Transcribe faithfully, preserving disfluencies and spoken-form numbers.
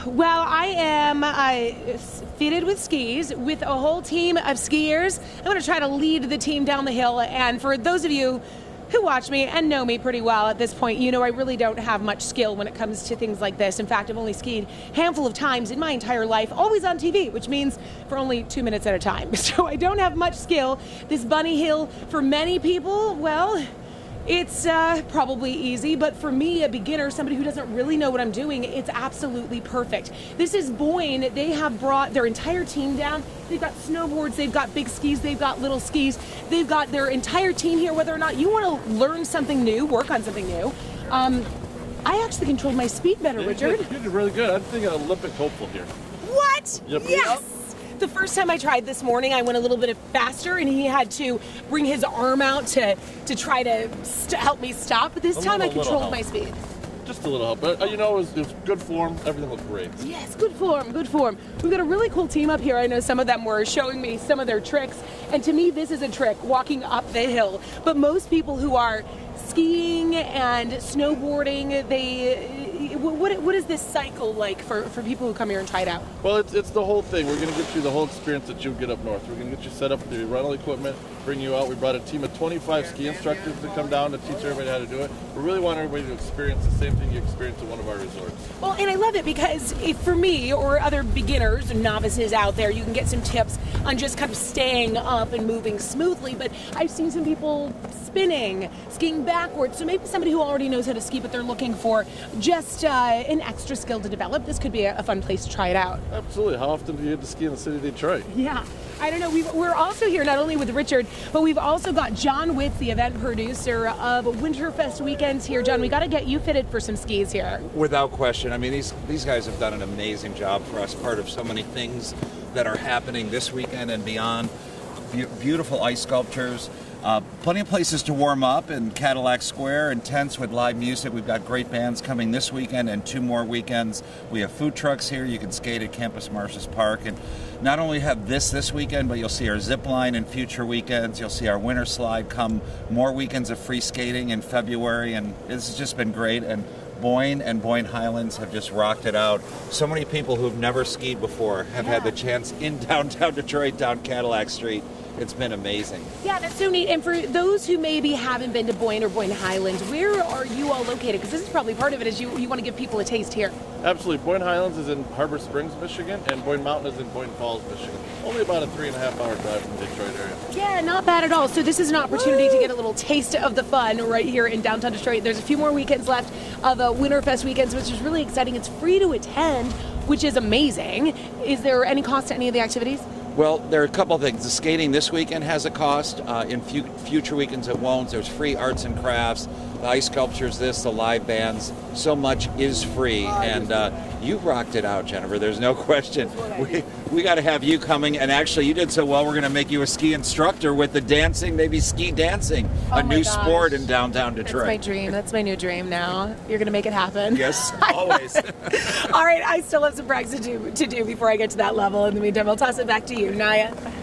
Well, I am uh, fitted with skis with a whole team of skiers. I'm going to try to lead the team down the hill. And for those of you who watch me and know me pretty well at this point, you know I really don't have much skill when it comes to things like this. In fact, I've only skied a handful of times in my entire life, always on T V, which means for only two minutes at a time. So I don't have much skill. This bunny hill, for many people, well, it's uh, probably easy, but for me, a beginner, somebody who doesn't really know what I'm doing, it's absolutely perfect. This is Boyne. They have brought their entire team down. They've got snowboards, they've got big skis, they've got little skis. They've got their entire team here, whether or not you want to learn something new, work on something new. Um, I actually controlled my speed better, yeah, Richard. You did really good. I'm thinking Olympic hopeful here. What? Yep. Yes! The first time I tried this morning, I went a little bit faster, and he had to bring his arm out to to try to st help me stop. But this A time little, I controlled help. my speed. Just a little help, but uh, you know, it was, it was good form. Everything looked great. Yes, good form, good form. We've got a really cool team up here. I know some of them were showing me some of their tricks, and to me, this is a trick, walking up the hill. But most people who are skiing and snowboarding, they what what is this cycle like for, for people who come here and try it out? Well, it's, it's the whole thing. We're going to get you the whole experience that you get up north. We're going to get you set up with the rental equipment, bring you out. We brought a team of twenty-five ski instructors to come down to teach everybody how to do it. We really want everybody to experience the same thing you experience at one of our resorts. Well, and I love it because if for me or other beginners, novices out there, you can get some tips on just kind of staying up and moving smoothly. But I've seen some people spinning, skiing backwards. So maybe somebody who already knows how to ski, but they're looking for just uh, an extra skill to develop. This could be a, a fun place to try it out. Absolutely. How often do you get to ski in the city of Detroit? Yeah. I don't know. We've, we're also here not only with Richard, but we've also got John Witz, the event producer of Winterfest Weekends here. John, we got to get you fitted for some skis here. Without question. I mean, these these guys have done an amazing job for us, part of so many things that are happening this weekend and beyond. Be beautiful ice sculptures. Uh, plenty of places to warm up in Cadillac Square and tents with live music. We've got great bands coming this weekend and two more weekends. We have food trucks here. You can skate at Campus Martius Park. And not only have this this weekend, but you'll see our zip line in future weekends. You'll see our winter slide come, more weekends of free skating in February. And this has just been great. And Boyne and Boyne Highlands have just rocked it out. So many people who've never skied before have yeah. had the chance in downtown Detroit, down Cadillac Street. It's been amazing. Yeah, that's so neat. And for those who maybe haven't been to Boyne or Boyne Highlands, where are you all located? Because this is probably part of it, is you, you want to give people a taste here. Absolutely. Boyne Highlands is in Harbor Springs, Michigan, and Boyne Mountain is in Boyne Falls, Michigan. Only about a three and a half hour drive from the Detroit area. Yeah, not bad at all. So this is an opportunity Woo! to get a little taste of the fun right here in downtown Detroit. There's a few more weekends left of the Winterfest Weekends, which is really exciting. It's free to attend, which is amazing. Is there any cost to any of the activities? Well, there are a couple of things. The skating this weekend has a cost. Uh, in fu future weekends it won't. There's free arts and crafts, the ice sculptures, this, the live bands. So much is free. And uh, you rocked it out, Jennifer. There's no question. We, we got to have you coming. And actually, you did so well, we're going to make you a ski instructor with the dancing, maybe ski dancing, oh a new gosh. sport in downtown Detroit. That's my dream. That's my new dream now. You're going to make it happen. Yes, always. All right, I still have some practice to do, to do before I get to that level. In the meantime, I'll toss it back to you, Naya.